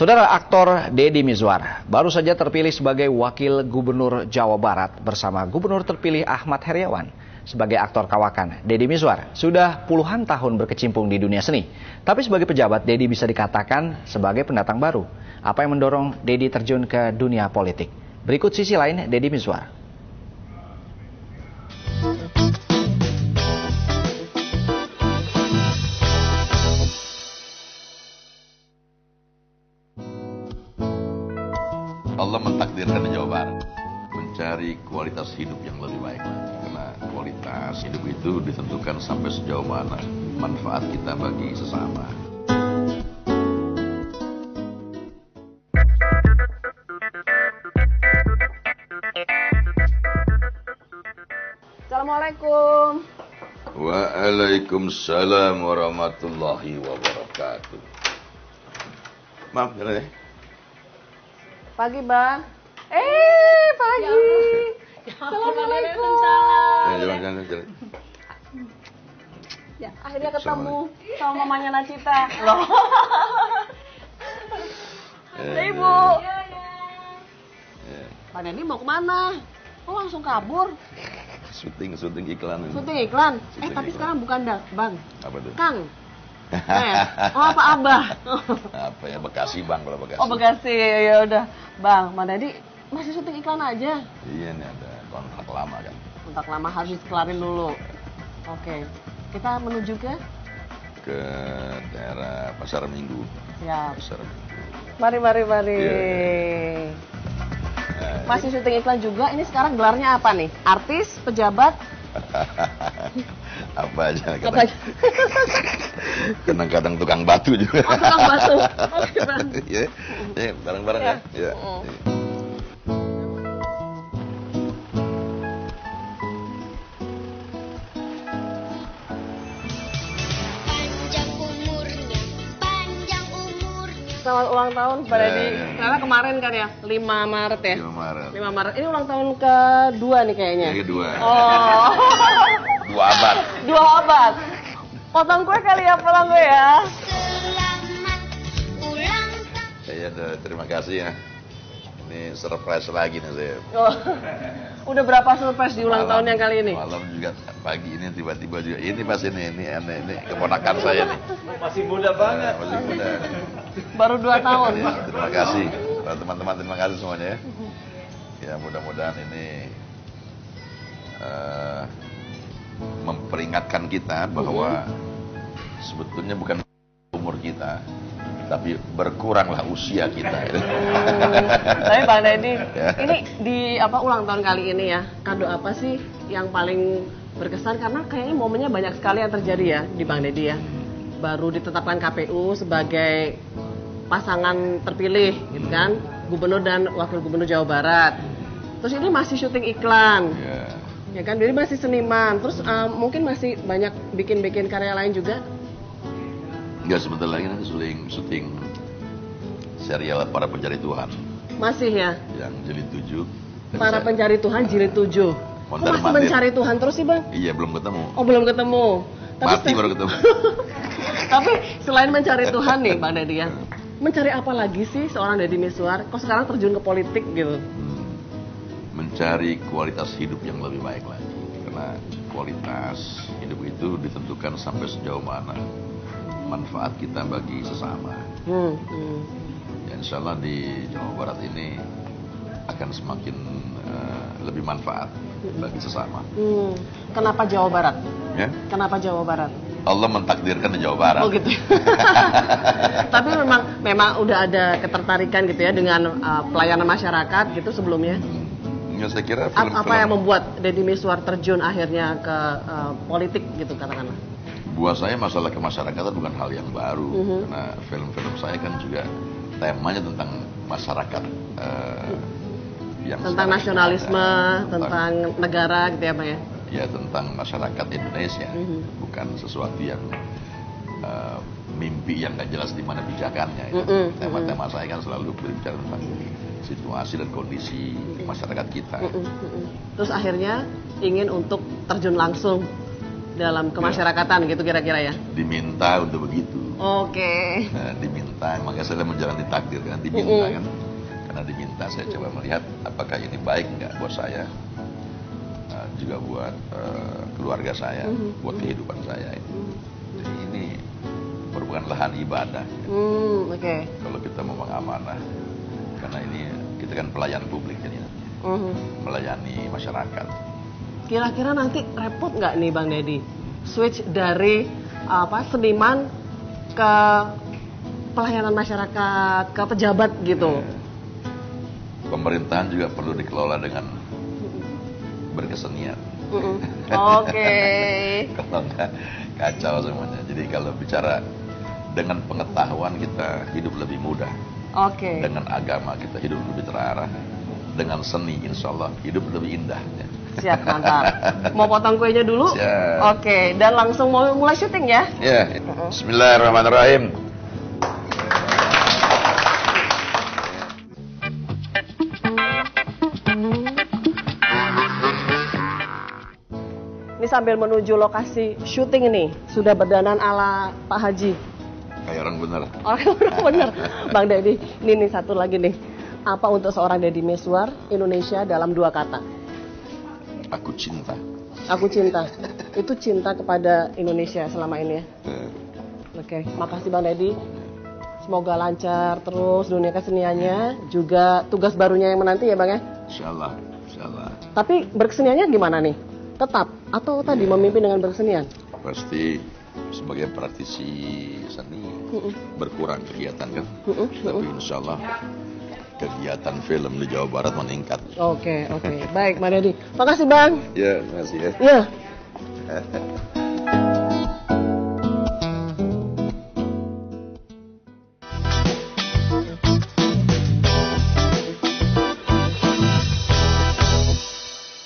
Saudara, aktor Deddy Mizwar baru saja terpilih sebagai Wakil Gubernur Jawa Barat bersama Gubernur terpilih Ahmad Heriawan. Sebagai aktor kawakan, Deddy Mizwar sudah puluhan tahun berkecimpung di dunia seni. Tapi sebagai pejabat, Deddy bisa dikatakan sebagai pendatang baru. Apa yang mendorong Deddy terjun ke dunia politik? Berikut sisi lain Deddy Mizwar. Allah mentakdirkan di Jawa Barat mencari kualitas hidup yang lebih baik lagi. Karena kualitas hidup itu ditentukan sampai sejauh mana manfaat kita bagi sesama. Assalamualaikum. Waalaikumsalam warahmatullahi wabarakatuh. Maaf, jalan ya. Pagi, Bang. Pagi. Assalamualaikum. Ya, jalan. Ya, akhirnya ketemu sama mamanya Nacita. Loh. Ibu. Pak Deddy mau kemana? Oh, langsung kabur. Syuting iklan. Syuting iklan? Tapi iklan. sekarang bukan Bang. Apa tuh? Kang. Apa Abah? Apa ya, Bekasi Bang, kalau Bekasi. Oh, Bekasi. Ya udah. Bang, Pak Deddy masih syuting iklan aja. Iya, nih ada kontrak lama kan. Kontrak lama harus dikelarin dulu. Oke. Kita menuju ke daerah Pasar Minggu. Siap. Pasar Minggu. Mari. Iya. Masih syuting iklan juga. Ini sekarang gelarnya apa nih? Artis, pejabat? Apa aja. Kadang-kadang tukang batu juga. Oh, tukang batu. Oke, Bang. Ya, bareng-bareng ya. Ya. Selamat ulang tahun Pak Deddy. Ya. Karena kemarin kan ya, 5 Maret ya? 5 Maret. 5 Maret. Ini ulang tahun kedua nih kayaknya. Yang kedua. Oh. 2 abad. 2 abad. Potong kue kali ya, potong kue ya. Saya terima kasih ya. Ini surprise lagi nih saya. Oh. Udah berapa surprise di ulang tahun yang kali ini? Malam juga, pagi ini tiba-tiba juga. Ini pas ini keponakan saya nih. Masih muda banget. Masih muda. Baru 2 tahun. Ya, terima kasih. Teman-teman terima kasih semuanya ya. Ya, mudah-mudahan ini memperingatkan kita bahwa sebetulnya bukan umur kita, tapi berkuranglah usia kita. Tapi Bang Deddy, Ya. ini di ulang tahun kali ini ya, kado apa sih yang paling berkesan? Karena kayaknya momennya banyak sekali yang terjadi ya di Bang Deddy ya. Baru ditetapkan KPU sebagai pasangan terpilih gitu kan, Gubernur dan Wakil Gubernur Jawa Barat. Terus ini masih syuting iklan. Ya kan, jadi masih seniman. Terus mungkin masih banyak bikin karya lain juga. Enggak, sebentar lagi nanti syuting serial Para Pencari Tuhan. Masih ya? Yang jilid 7. Para Pencari Tuhan jilid 7. Kok masih mencari Tuhan terus sih, Bang? Iya, belum ketemu. Oh, belum ketemu. Mati baru ketemu. Tapi selain mencari Tuhan nih, Bang Deddy ya, mencari apa lagi sih seorang Deddy Mizwar? Kok sekarang terjun ke politik gitu? Mencari kualitas hidup yang lebih baik lagi. Karena kualitas hidup itu ditentukan sampai sejauh mana manfaat kita bagi sesama. Ya, insya Allah di Jawa Barat ini akan semakin lebih manfaat bagi sesama. Kenapa Jawa Barat? Ya? Kenapa Jawa Barat? Allah mentakdirkan di Jawa Barat. Oh gitu. Tapi memang udah ada ketertarikan gitu ya dengan pelayanan masyarakat gitu sebelumnya. Ya, saya kira apa yang membuat Deddy Mizwar terjun akhirnya ke politik gitu katakanlah? Buat saya masalah kemasyarakatan bukan hal yang baru. Karena film-film saya kan juga temanya tentang masyarakat. Tentang nasionalisme, tentang negara gitu ya Pak ya? Ya, tentang masyarakat Indonesia. Bukan sesuatu yang mimpi yang gak jelas di mana pijakannya. Tema-tema saya kan selalu berbicara tentang situasi dan kondisi masyarakat kita. Terus akhirnya ingin untuk terjun langsung dalam kemasyarakatan gitu kira-kira ya? Diminta untuk begitu. Oke. Diminta. diminta, makanya saya menjalani takdir kan, diminta kan. Karena diminta, saya coba melihat apakah ini baik nggak buat saya, juga buat keluarga saya, buat kehidupan saya. Jadi ini merupakan lahan ibadah. Oke. Kalau kita mau mengamanah, karena ini kita kan pelayan publik jadi melayani masyarakat. Kira-kira nanti repot nggak nih Bang Deddy switch dari seniman ke pelayanan masyarakat, ke pejabat gitu? Pemerintahan juga perlu dikelola dengan berkesenian. Oke. Kalau enggak kacau semuanya. Jadi kalau bicara dengan pengetahuan kita hidup lebih mudah. Oke. Dengan agama kita hidup lebih terarah. Dengan seni insya Allah hidup lebih indah. Siap, mantap. Mau potong kuenya dulu? Siap. Oke, dan langsung mau mulai syuting ya? Ya. Bismillahirrahmanirrahim. Ini sambil menuju lokasi syuting ini, sudah berdandan ala Pak Haji. Kayak orang bener. Orang bener. Bang Deddy, ini satu lagi nih. Apa untuk seorang Deddy Mizwar Indonesia dalam 2 kata? Aku cinta. Aku cinta. Itu cinta kepada Indonesia selama ini ya? Oke, makasih Bang Deddy. Semoga lancar terus dunia keseniannya, juga tugas barunya yang menanti ya Bang ya? Insyaallah, insyaallah. Tapi berkeseniannya gimana nih? Tetap atau tadi memimpin dengan berkesenian? Pasti sebagai praktisi seni berkurang kegiatan kan, tapi insya Allah kegiatan film di Jawa Barat meningkat. Oke. Baik, Bang Deddy. Makasih Bang. Ya, terima kasih ya. Ya.